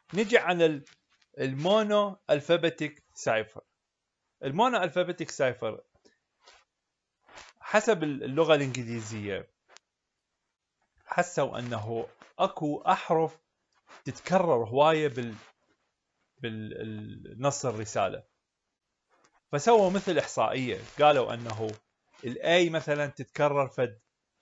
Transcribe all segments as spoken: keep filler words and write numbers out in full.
نجي على المونو الفابيتيك سايفر. المونو الفابيتيك سايفر حسب اللغة الإنجليزية حسوا أنه أكو أحرف تتكرر هواية بال بالنص الرسالة، فسووا مثل إحصائية، قالوا أنه الأي مثلا تتكرر فد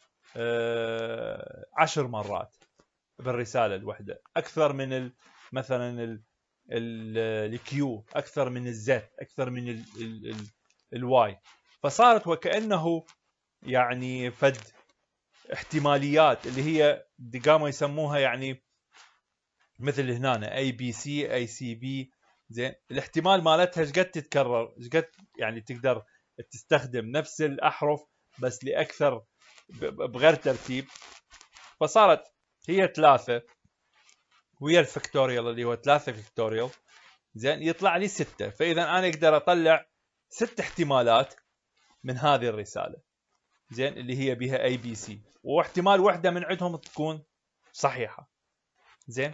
آه عشر مرات بالرسالة الوحدة، أكثر من ال مثلا الكيو، أكثر من الزد، أكثر من الواي، فصارت وكأنه يعني فد احتماليات اللي هي قاموا يسموها يعني مثل هنا اي بي سي اي سي بي. زين، الاحتمال مالتها ايش قد تتكرر، ايش قد يعني تقدر تستخدم نفس الاحرف بس لاكثر بغير ترتيب. فصارت هي ثلاثة ويا الفكتوريال اللي هو ثلاثة فكتوريال، زين يطلع لي ستة. فاذا انا اقدر اطلع ست احتمالات من هذه الرسالة، زين، اللي هي بها اي بي سي، واحتمال واحدة من عندهم تكون صحيحة. زين،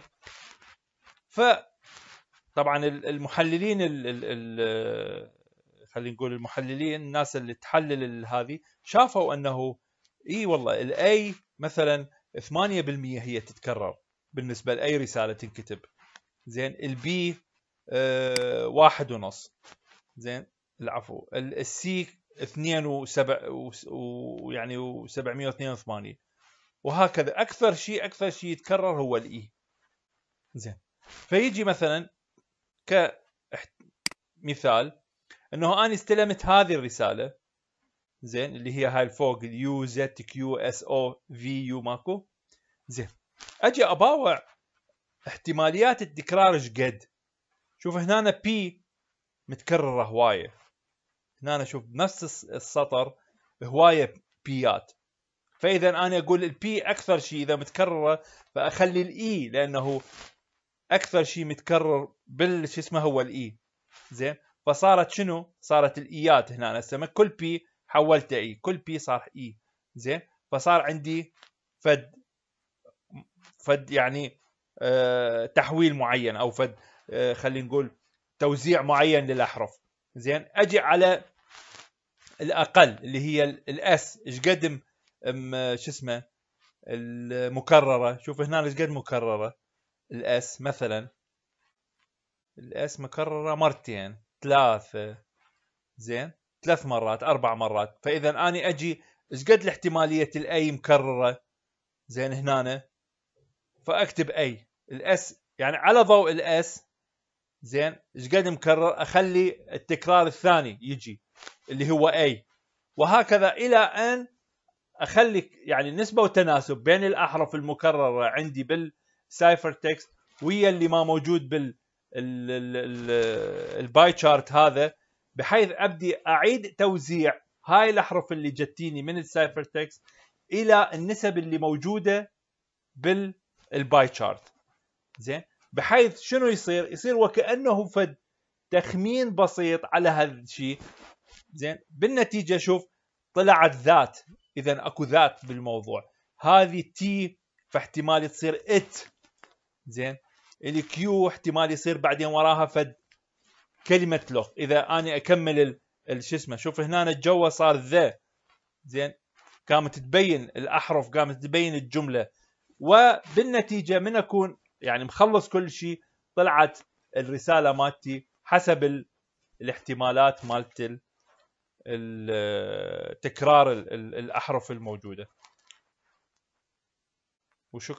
فطبعا المحللين ال ال ال خلينا نقول المحللين الناس اللي تحلل هذه شافوا انه اي والله الاي مثلا ثمانية بالمئة هي تتكرر بالنسبة لأي رسالة تنكتب. زين، البي آه واحد ونص. زين، العفو، السي اثنين وسبع ويعني وسبعمئة واثنين وثمانين، وهكذا. اكثر شيء اكثر شيء يتكرر هو الاي. زين، فيجي مثلا كمثال انه انا استلمت هذه الرساله، زين، اللي هي هاي الفوق اليو زد كيو اس او في يو ماكو. زين، اجي اباوع احتماليات التكرار ايش قد. شوف هنا بي متكرره هوايه، هنا شوف بنفس السطر هوايه بيات. فاذا انا اقول البي اكثر شيء اذا متكرره فاخلي الاي لانه اكثر شيء متكرر بالش اسمه هو الاي. زين، فصارت شنو؟ صارت الايات هنا هسه كل بي حولته اي، كل بي صار اي. زين، فصار عندي فد فد يعني آه تحويل معين او فد آه خلينا نقول توزيع معين للاحرف. زين، اجي على الاقل اللي هي الاس، ايش قد شو اسمه المكرره. شوف هنا ايش قد مكرره الاس، مثلا الاس مكرره مرتين ثلاثه، زين، ثلاث مرات اربع مرات. فاذا اني اجي ايش قد الاحتماليه الاي مكرره، زين، هنا فاكتب اي الاس يعني على ضوء الاس، زين، ايش قد مكرر اخلي التكرار الثاني يجي اللي هو اي، وهكذا الى ان اخلي يعني نسبه وتناسب بين الاحرف المكرره عندي بالسايفر تكست ويا اللي ما موجود بال الباي شارت هذا، بحيث ابدي اعيد توزيع هاي الاحرف اللي جتيني من السايفر تكست الى النسب اللي موجوده بالباي شارت. زين، بحيث شنو يصير؟ يصير وكانه فد تخمين بسيط على هذا الشيء. زين، بالنتيجه شوف طلعت ذات، اذا اكو ذات بالموضوع. هذه تي فاحتمال تصير ات. زين، الكيو احتمال يصير بعدين وراها فد كلمه لغ. اذا اني اكمل شو اسمه، شوف هنا الجو صار ذا. زين، قامت تبين الاحرف، قامت تبين الجمله، وبالنتيجه من اكون يعني مخلص كل شيء طلعت الرساله مالتي حسب الاحتمالات مالت تكرار الأحرف الموجودة. وشكرا.